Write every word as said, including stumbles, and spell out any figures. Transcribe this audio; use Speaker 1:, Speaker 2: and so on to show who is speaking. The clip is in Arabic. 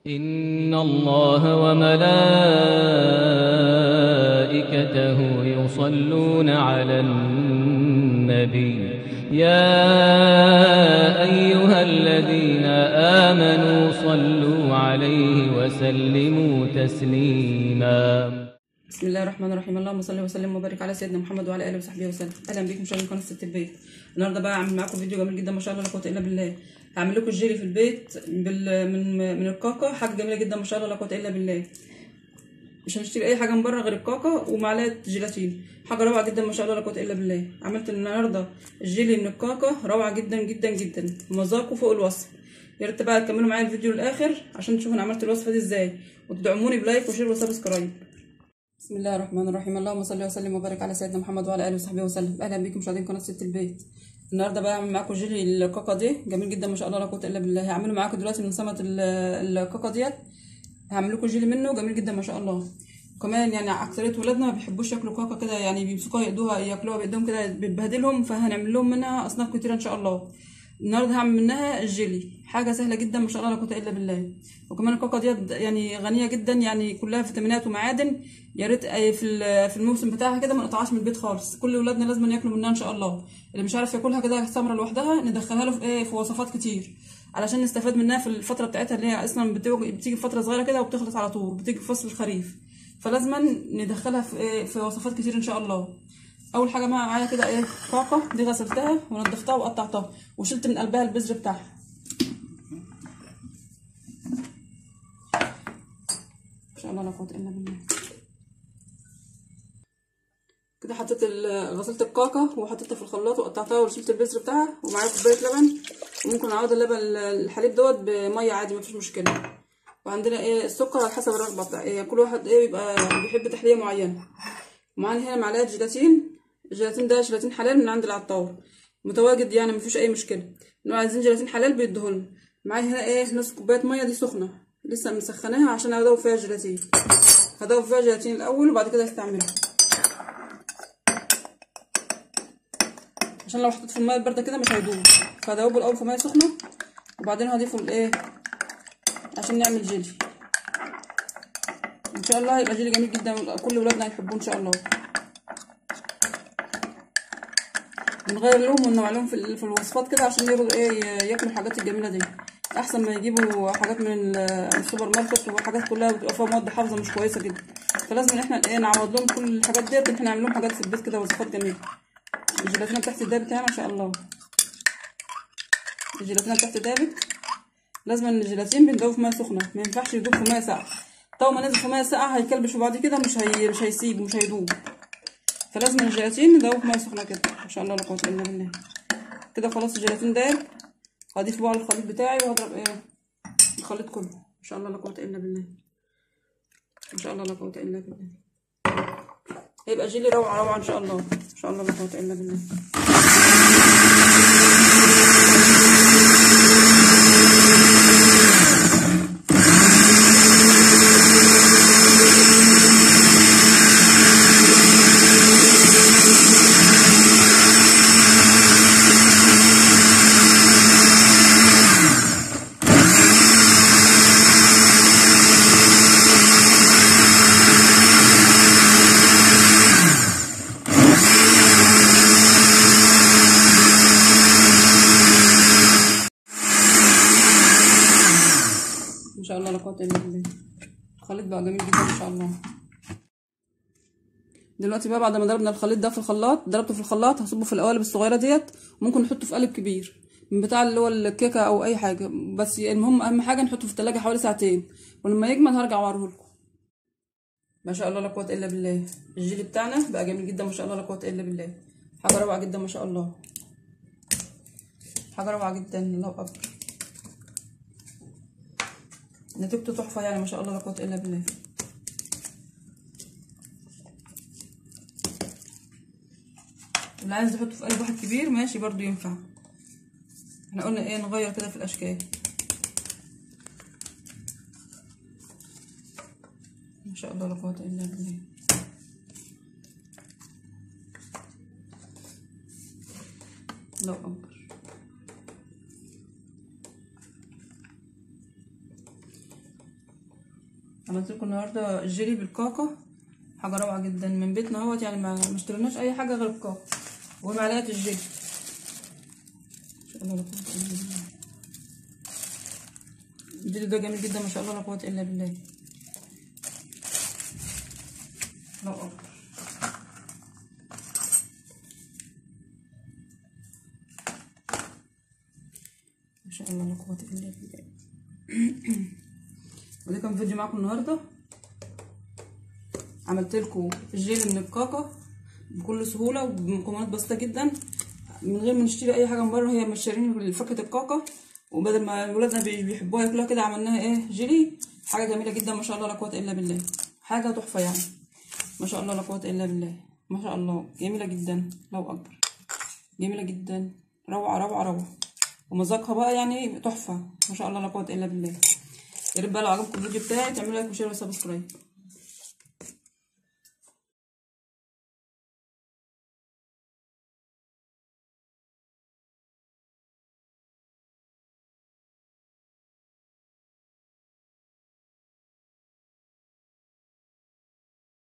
Speaker 1: إن الله وملائكته يصلون على النبي يا أيها الذين آمنوا صلوا عليه وسلموا تسليما.
Speaker 2: بسم الله الرحمن الرحيم. اللهم صل وسلم وبارك على سيدنا محمد وعلى اله وصحبه وسلم. اهلا بكم مشاهدين قناه ست البيت. النهارده بقى هعمل معاكم فيديو جميل جدا ما شاء الله لا قوه الا بالله. هعمل لكم الجيلي في البيت بال... من من الكاكا، حاجه جميله جدا ما شاء الله لا قوه الا بالله. مش هنشتري اي حاجه من بره غير الكاكا ومعلقه جيلاتين، حاجه روعه جدا ما شاء الله لا قوه الا بالله. عملت النهارده الجيلي من الكاكا روعه جدا جدا جدا، مذاقه فوق الوصف. يا ريت بقى تكملوا معايا الفيديو للاخر عشان تشوفوا انا عملت الوصفه دي ازاي، وتدعموني بلايك وشير وسبسكرايب. بسم الله الرحمن الرحيم. اللهم صل وسلم وبارك على سيدنا محمد وعلى اله وصحبه وسلم. اهلا بكم مشاهدين قناه ست البيت. النهارده بقى هعمل معاكم جيلي الكاكا دي جميل جدا ما شاء الله لا قوه الا بالله. هعمله معاكم دلوقتي من سمنه الكاكا ديت، هعمل لكم جيلي منه جميل جدا ما شاء الله. كمان يعني اكثريه ولادنا ما بيحبوش ياكلوا كاكا كده، يعني بيمسكوها يقدوها ياكلوها بايدهم كده بتبهدلهم، فهنعمل لهم منها اصناف كتيره ان شاء الله. النهارده هعمل منها الجيلي، حاجه سهله جدا ما شاء الله لا قوه الا بالله. وكمان الكاكا ديت يعني غنيه جدا، يعني كلها فيتامينات ومعادن. يا ريت في في الموسم بتاعها كده ما نقطعهاش من البيت خالص، كل ولادنا لازم ياكلوا منها ان شاء الله. اللي مش عارف ياكلها كده ثمره لوحدها ندخلها له في ايه في وصفات كتير علشان نستفاد منها في الفتره بتاعتها اللي هي اصلا بتيجي في فتره صغيره كده وبتخلص على طول، بتيجي في فصل الخريف، فلازم ندخلها في ايه في وصفات كتير ان شاء الله. اول حاجه معايا كده ايه كاكا دي، غسلتها ونضفتها وقطعتها وشلت من قلبها البذر بتاعها. ان شاء الله لا قوه الا بالله. كده حطيت غسلت الكاكا وحطيتها في الخلاط وقطعتها وشلت البذر بتاعها، ومعايا كوبايه لبن، وممكن اعوض اللبن الحليب دوت بميه عادي مفيش مشكله. وعندنا ايه السكر على حسب الرغبه بتاع إيه كل واحد ايه بيبقى بيحب تحليه معينه. ومعانا هنا معلقه جيلاتين، الجيلاتين ده جيلاتين حلال من عند العطار متواجد، يعني مفيش اي مشكله. لو عايزين جيلاتين حلال بيديهولنا. معايا هنا ايه نص كوبايه ميه دي سخنه لسه مسخناها عشان ادوب فيها الجيلاتين. هدوب فيها الجيلاتين الاول وبعد كده هستعملها، عشان لو حطيت في الميه البارده كده مش هيدوب. فهدوبه الاول في ميه سخنه وبعدين هضيفه الايه عشان نعمل جيلي. ان شاء الله هيبقى جيلي جميل جدا كل ولادنا هيحبوه ان شاء الله. بنغير لهم وننوع لهم في الوصفات كده عشان يرضوا ايه ياكلوا الحاجات الجميله دي، احسن ما يجيبوا حاجات من السوبر ماركت وحاجات كلها بتبقى فيها مواد حافظه مش كويسه جدا. فلازم ان احنا ايه نعوض لهم كل الحاجات ديت، ان احنا نعمل لهم حاجات في البيت كده وصفات جميله. الجيلاتينه بتاعتي دابت يعني ما شاء الله. الجيلاتينه بتاعتي دابت. لازم ان الجيلاتين بندوب في ميه سخنه، ما ينفعش يدوب في ميه ساقعه. طول ما نزل في ميه ساقعه هيكلبش وبعد كده مش هي مش هيسيب ومش هيدوب. فلازم الجيلاتين ندوب في ميه سخنه كده ما شاء الله لا قوه الا بالله. كده خلاص الجيلاتين دايب، هضيف بقى الخليط بتاعي وهضرب ايه الخليط كله ان شاء الله لا قوه الا بالله. ان شاء الله لا قوه الا بالله. هيبقى جيلي روعه روعه ان شاء الله ان شاء الله لا قوه الا بالله. ان شاء الله لا قوه الا بالله. الخليط بقى جميل جدا ان شاء الله. دلوقتي بقى بعد ما ضربنا الخليط ده في الخلاط، ضربته في الخلاط هصبه في القوالب الصغيره ديت، وممكن نحطه في قالب كبير من بتاع اللي هو الكيكه او اي حاجه، بس المهم اهم حاجه نحطه في التلاجة حوالي ساعتين، ولما يجمد هرجع اوريه لكم. ما شاء الله لا قوه الا بالله. الجيلي بتاعنا بقى جميل جدا ما شاء الله لا قوه الا بالله. حاجه روعه جدا ما شاء الله، حاجه روعه جدا. الله اكبر، نتيجته تحفه يعني ما شاء الله لا قوه الا بالله. اللي عايز يحطه في قلب واحد كبير ماشي برضو ينفع. احنا قلنا ايه نغير كده في الاشكال. ما شاء الله لا قوه الا بالله. الله اكبر. عملت لكم النهارده الجيلي بالكاكا، حاجه روعه جدا من بيتنا اهوت، يعني ما ما اشتريناش اي حاجه غير الكاكا ومعلقه الجيلي. ما شاء الله لا قوه الا بالله. الفيديو ده جميل جدا ما شاء الله لا قوه الا بالله. الله اكبر. ما شاء الله لا قوه الا بالله. وده كان فيديو معاكم النهارده، عملت لكم الجيلي من الكاكا بكل سهوله وبمكونات بسيطه جدا من غير ما نشتري اي حاجه من بره. هي مشترين فاكهه الكاكا، وبدل ما ولادنا بيحبوها ياكلوها كده عملناها ايه جيلي. حاجه جميله جدا ما شاء الله لا قوه الا بالله، حاجه تحفه يعني ما شاء الله لا قوه الا بالله. ما شاء الله جميله جدا، الله اكبر، جميله جدا، روعه روعه روعه، ومذاقها بقى يعني تحفه ما شاء الله لا قوه الا بالله. يا ريت بقى لو عجبكم الفيديو بتاعي تعملوا لايك وشير وسبسكرايب.